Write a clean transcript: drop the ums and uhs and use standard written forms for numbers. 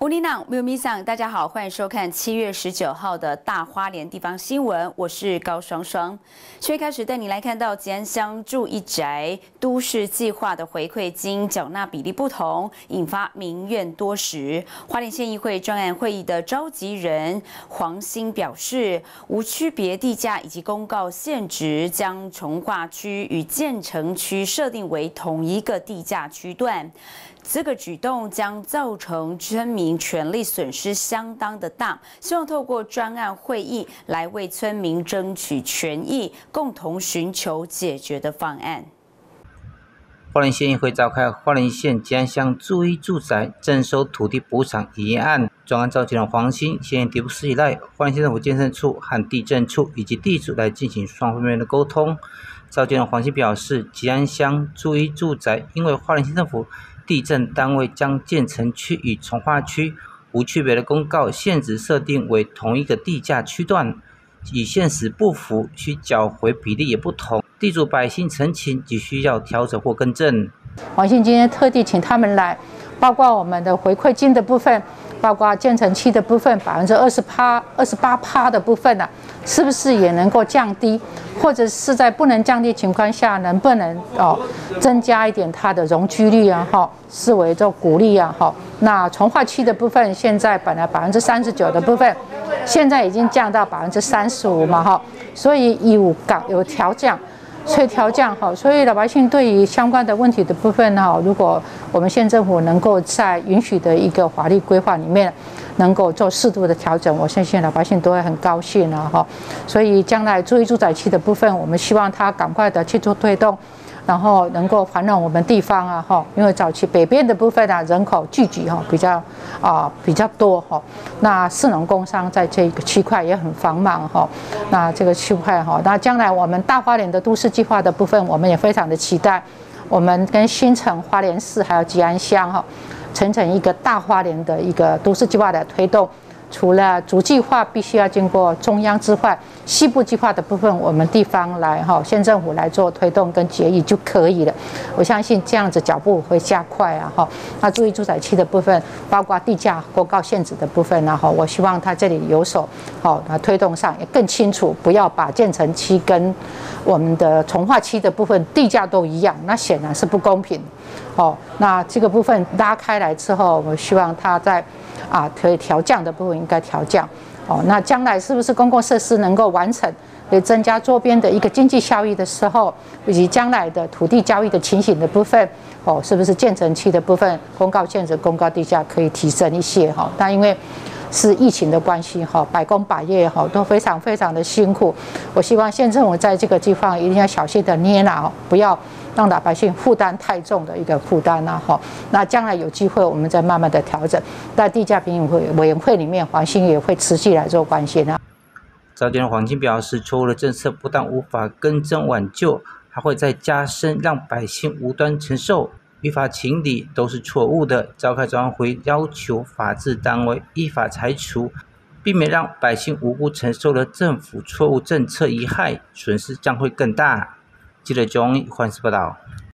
乌里朗缪米桑，大家好，欢迎收看7月19号的大花莲地方新闻，我是高双双。7月开始带你来看到吉安乡住一宅都市计划的回馈金缴纳比例不同，引发民怨多时。花莲县议会专案会议的召集人黄兴表示，无区别地价以及公告现值，将重划区与建成区设定为同一个地价区段。这个举动将造成村民权利损失相当的大，希望透过专案会议来为村民争取权益，共同寻求解决的方案。 花莲县议会召开花莲县吉安乡住一住宅征收土地补偿议案，专案召集人黄兴县提不时以来，花莲县政府建设处和地政处以及地主来进行双方面的沟通。召集人黄兴表示，吉安乡住一住宅因为花莲县政府地政单位将建成区与从化区无区别的公告现值设定为同一个地价区段，与现实不符，需缴回比例也不同，地主百姓陈情急需要调整或更正。 黄兴今天特地请他们来，包括我们的回馈金的部分，包括建成期的部分28%的部分是不是也能够降低，或者是在不能降低情况下，能不能增加一点它的容积率视为做鼓励那从化区的部分，现在本来39%的部分，现在已经降到35%嘛所以有调降。所以调降所以老百姓对于相关的问题的部分如果我们县政府能够在允许的一个法律规划里面，能够做适度的调整，我相信老百姓都会很高兴所以将来住一住宅区的部分，我们希望它赶快的去做推动。然后能够繁荣我们地方因为早期北边的部分人口聚集比较多那士农工商在这个区块也很繁忙那这个区块那将来我们大花莲的都市计划的部分，我们也非常的期待，我们跟新城、花莲市还有吉安乡形成一个大花莲的一个都市计划的推动。除了主计划必须要经过中央之外，西部计划的部分，我们地方来县政府来做推动跟决议就可以了。我相信这样子脚步会加快那注意住宅区的部分，包括地价公告限制的部分我希望它这里有手推动上也更清楚，不要把建成区跟我们的从化区的部分地价都一样，那显然是不公平那这个部分拉开来之后，我希望它在可以调降的部分应该调降那将来是不是公共设施能够完成，可以增加周边的一个经济效益的时候，以及将来的土地交易的情形的部分是不是建成区的部分公告限制、公告地价可以提升一些那因为是疫情的关系百工百业都非常非常的辛苦，我希望县政府在这个地方一定要小心的捏拿不要让老百姓负担太重的一个负担那将来有机会我们再慢慢的调整，在地价评议委员会里面，黄兴也会持续来做关心召集人黄兴表示，错误的政策不但无法更正挽救，还会再加深让百姓无端承受，依法情理都是错误的。召开专案会要求法制单位依法裁处，避免让百姓无辜承受了政府错误政策遗害，损失将会更大。记者钟花莲市报道。